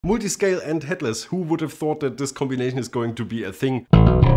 Multiscale and headless. Who would have thought that this combination is going to be a thing?